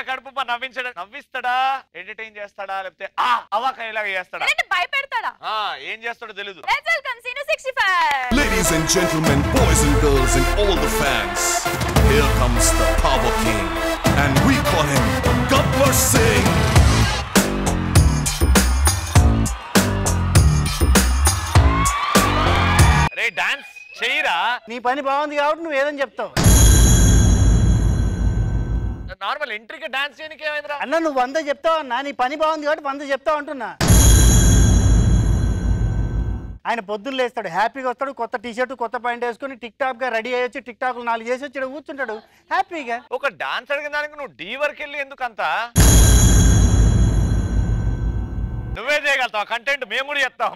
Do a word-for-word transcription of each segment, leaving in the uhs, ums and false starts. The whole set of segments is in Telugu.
ఇంకా కడుపు నవ్వించడా నవ్విస్తాడా ఎంటర్టైన్ చేస్తాడా లేకపోతే ఆ అవాకయ్యేలాగా చేస్తాడా భయపెడతాడా ఏం చేస్తాడో తెలీదు. Ladies and gentlemen, boys and girls and all the fans, here comes the Power King and we call him Gabbar Singh. రే డాన్స్ చెయ్యరా. నీ పని బాగుంది కాబట్టి నువ్వు ఏదని చెప్తావు. నార్మల్ ఎంట్రీకి డాన్స్ చేయడానికి ఏమైందిరా అన్న నువ్వు వంద చెప్తావు అన్న నీ పని బాగుంది కాబట్టి వంద చెప్తావు అంటున్నా. ఆయన పొద్దున్న లేస్తాడు హ్యాపీగా వస్తాడు కొత్త టీ షర్ట్ కొత్త ప్యాంట్ వేసుకుని టిక్ టాక్ గా రెడీ అయ్యి వచ్చి టిక్ టాక్ నాలుగు చేసి వచ్చి కూర్చుంటాడు హ్యాపీగా. ఒక డాన్స్ అడిగిన దానికి నువ్వు డీ వరకు వెళ్ళి ఎందుకంత నువ్వే చేయగలుగుతావు కంటెంట్ మేము కూడా చేస్తాం.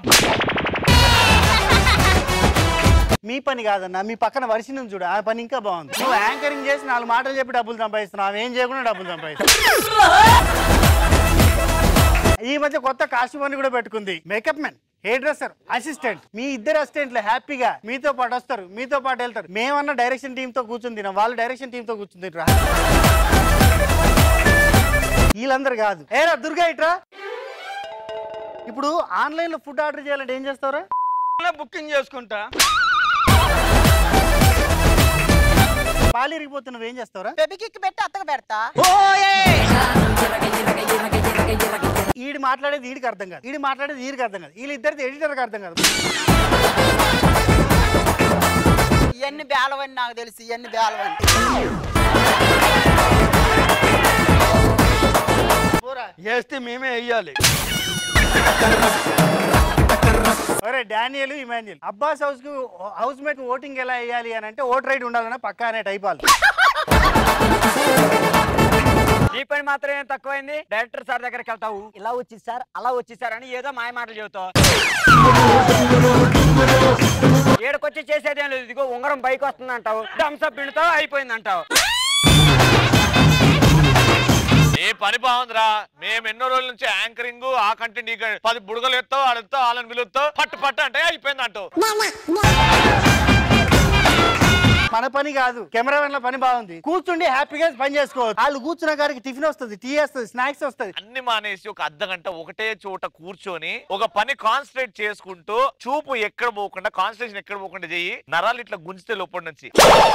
మీ పని కాదన్న మీ పక్కన వరిసి నుంచి చూడు ఆ పని ఇంకా బాగుంది. నువ్వు యాంకరింగ్ చేసి నాలుగు మాటలు చెప్పి డబ్బులు సంపాదిస్తున్నావు ఏం చేయకుండా డబ్బులు సంపాదిస్తున్నావు. ఈ మధ్య కొత్త కాస్ట్యూమ్ అని కూడా పెట్టుకుంది makeup man hairdresser assistant మీ ఇద్దరు అసిస్టెంట్లు హ్యాపీగా మీతో పాటు వస్తారు మీతో పాటు వెళ్తారు. మేమన్నా డైరెక్షన్ టీమ్ తో కూర్చుని తిన్నాం వాళ్ళు డైరెక్షన్ టీమ్ తో కూర్చుని తింటారా. వీళ్ళందరూ కాదు ఏరా దుర్గా ఇట్రా. ఇప్పుడు ఆన్లైన్ లో ఫుడ్ ఆర్డర్ చేయాలంటే ఏం చేస్తారా బుకింగ్ చేసుకుంటా. పాలు ఇరిగిపోతే నువ్వేం చేస్తావురా బేబీకి పెట్టి అత్తకు పెడతా. ఈడు మాట్లాడేది ఈడికి అర్థం కాదు ఈడు మాట్లాడేది ఈడికి అర్థం కాదు వీళ్ళిద్దరిది ఎడిటర్కి అర్థం కాదు. ఇవన్నీ బేలవని నాకు తెలుసు ఇవన్నీ బేలవని. చేస్తే మేమే వెయ్యాలి. ఒరే డానియల్ ఇమాన్యుయల్ అబ్బాస్ హౌస్ కు హౌస్ మేట్ ఓటింగ్ ఎలా వేయాలి అని అంటే ఓటర్ రైడ్ ఉండాలన్నా పక్కా అనే టైప్ వాళ్ళు. ఈ పని మాత్రమే తక్కువైంది. డైరెక్టర్ సార్ దగ్గరికి వెళ్తావు ఇలా వచ్చి సార్ అలా వచ్చి సార్ అని ఏదో మాయ మాటలు చెబుతావు. ఏడుకొచ్చి చేసేదేం లేదు ఇదిగో ఉంగరం పైకి వస్తుంది అంటావు థమ్స్అప్ పిండుతావు అయిపోయింది అంటావు. ఏ పని బాగుందిరా మేము ఎన్నో రోజుల నుంచి యాంకరింగ్ ఆ కంటెంట్ ఈ పది బుడగలు ఎత్తావు ఆడెత్తావు వాళ్ళని పిలుస్తావు పట్టు పట్టు అంటే అయిపోయింది అంటావు. మన పని కాదు కెమెరామెన్ల పని బాగుంది కూర్చుండి హ్యాపీగా పని చేసుకోవచ్చు. వాళ్ళు కూర్చున్న గారికి టిఫిన్ వస్తుంది టీ వస్తుంది స్నాక్స్ వస్తుంది. అన్ని మానేసి ఒక అర్ధ గంట ఒకటే చోట కూర్చొని ఒక పని కాన్సన్ట్రేట్ చేసుకుంటూ చూపు ఎక్కడ పోకుండా కాన్సన్ట్రేషన్ ఎక్కడ పోకుండా చెయ్యి నరాలు ఇట్లా గుంజితే లోపటి నుంచి.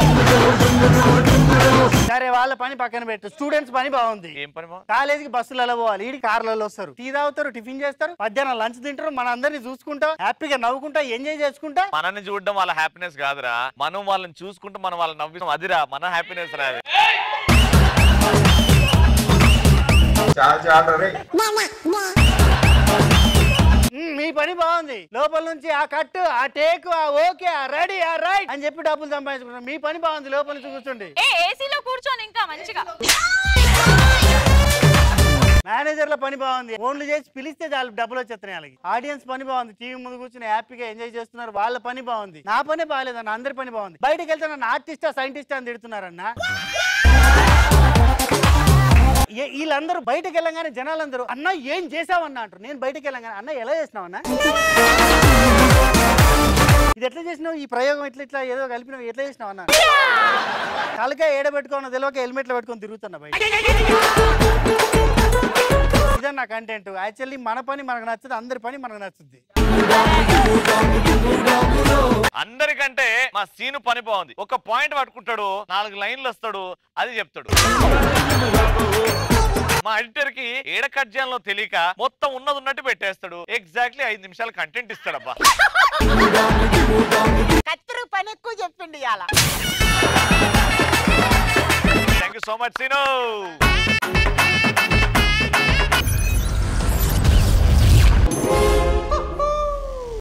సరే వాళ్ళ పని పక్కన పెట్టు స్టూడెంట్స్ పని బాగుంది. ఏం పని కాలేజీకి బస్సులలో పోవాలి ఈడి కార్లలో వస్తారు టీ తాగుతారు టిఫిన్ చేస్తారు మధ్యాహ్నం లంచ్ తింటారు మన అందరినీ చూసుకుంటా హ్యాపీగా నవ్వుకుంటా ఎంజాయ్ చేసుకుంటా. మనల్ని చూడడం వాళ్ళ హ్యాపీనెస్ కాదురా మనం వాళ్ళని చూసుకుంటూ మనం వాళ్ళని నవ్విస్తాం అదిరా మన హ్యాపీనెస్ రా. మీ పని బాగుంది లోపల నుంచి ఆ కట్టు ఆ టేక్ ఆ ఓకే ఆ రెడీ ఆ రైట్ అని చెప్పి డబ్బులు సంపాదించుకుంటాం. మీ పని బాగుంది లోపల నుంచి కూర్చోండి ఏసీలో కూర్చొని ఇంకా మంచిగా. మేనేజర్ల పని బాగుంది ఫోన్లు చేసి పిలిస్తే చాలు డబ్బులు వచ్చేస్తున్నాయి వాళ్ళకి. ఆడియన్స్ పని బాగుంది టీవీ ముందు కూర్చొని హ్యాపీగా ఎంజాయ్ చేస్తున్నారు వాళ్ళ పని బాగుంది. నా పని బాగాలేదన్న అందరి పని బాగుంది. బయటకు వెళ్తే నన్ను ఆర్టిస్టా సైంటిస్టా అని తిడుతున్నారన్న. వీళ్ళందరూ బయటకు వెళ్ళగానే జనాలందరూ అన్న ఏం చేసావన్నా అంటారు. నేను బయటకు వెళ్ళగానే అన్న ఎలా చేసినావన్నా ఇది ఎట్లా చేసినావు ఈ ప్రయోగం ఇట్లా ఇట్లా ఏదో కలిపినావు ఎట్లా చేసినావు అన్న. తలకాయ ఏడ పెట్టుకోను తెలియక హెల్మెట్లో పెట్టుకొని తిరుగుతున్నా బయట. ఇదన్నా కంటెంట్ యాక్చువల్లీ మన పని మనకు నచ్చదు అందరి పని మనకు నచ్చుద్ది. అందరికంటే మా సీను పని బాగుంది. ఒక పాయింట్ పట్టుకుంటాడు నాలుగు లైన్లు వస్తాడు అది చెప్తాడు. మా ఎడిటర్ కి ఏడ కట్ చేయాలో తెలియక మొత్తం ఉన్నది ఉన్నట్టు పెట్టేస్తాడు. ఎగ్జాక్ట్లీ ఐదు నిమిషాలు కంటెంట్ ఇస్తాడబ్బా. కత్తిరి పని ఎక్కువ చెప్పిండి ఇవాళ. Thank you so much scene.